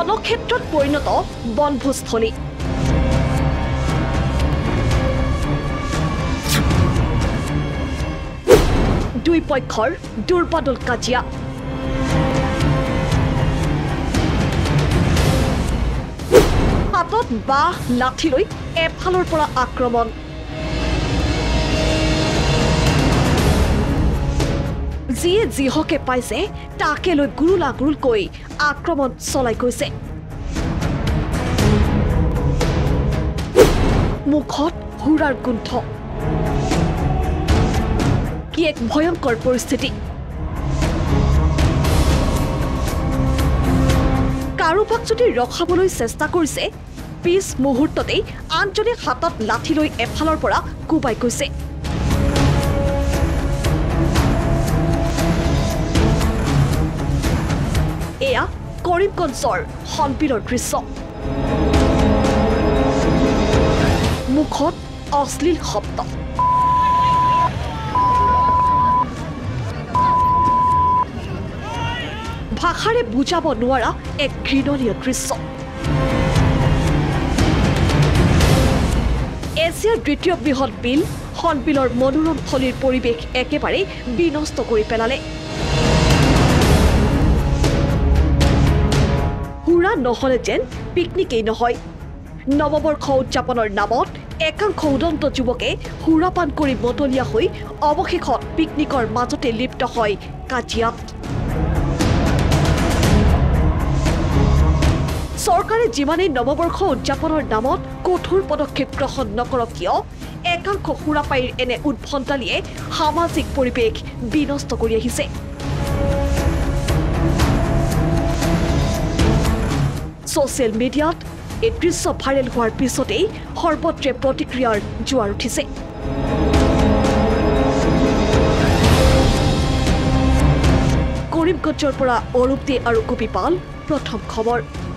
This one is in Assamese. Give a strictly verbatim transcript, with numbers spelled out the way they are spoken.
রণক্ষেত্রত পরিণত বনভোজস্থলী। দুই পক্ষৰ দুৰ্বাদল কাজিয়া। হাতত বাঁহ লাঠি লৈ এফালৰ পৰা আক্ৰমণ। যিয়ে যিহকে পাইছে তাকে লৈ গুৰুলা গুৰুলকৈ আক্ৰমণ চলাই গৈছে। মুখত হুৰাৰ গোন্ধ। কি এক ভয়ংকৰ পৰিস্থিতি। কাৰোবাক যদি ৰখাবলৈ চেষ্টা কৰিছে পিছ মুহূৰ্ততেই আনজনে হাতত লাঠি লৈ এফালৰ পৰা কোবাই গৈছে। এয়া কৰিমগঞ্জৰ হনবিলৰ দৃশ্য। মুখত অশ্লীল শব্দ। ভাষাৰে বুজাব নোৱাৰা এক ঘৃণনীয় দৃশ্য। এছিয়াৰ দ্বিতীয় বৃহৎ বিল হনবিলৰ মনোৰম থলীৰ পৰিৱেশ একেবাৰে বিনষ্ট কৰি পেলালে। হুৰা নহলে যেন পিকনিকেই নহয়। নৱবৰ্ষ উদযাপনৰ নামত একাংশ উদন্ত যুৱকে হুৰাপান কৰি মতলীয়া হৈ অৱশেষত পিকনিকৰ মাজতে লিপ্ত হয় কাজিয়াত। চৰকাৰে যিমানেই নৱবৰ্ষ উদযাপনৰ নামত কঠোৰ পদক্ষেপ গ্ৰহণ নকৰক কিয় একাংশ সুৰাপাইৰ এনে উদ্ভণ্ডালিয়ে সামাজিক পৰিৱেশ বিনষ্ট কৰি আহিছে। ছ'চিয়েল মিডিয়াত এই দৃশ্য ভাইৰেল হোৱাৰ পিছতেই সৰ্বত্ৰে প্ৰতিক্ৰিয়াৰ জোৱাৰ উঠিছে। কৰিমগঞ্জৰ পৰা অৰূপ দে আৰু গোপীপাল, প্ৰথম খবৰ।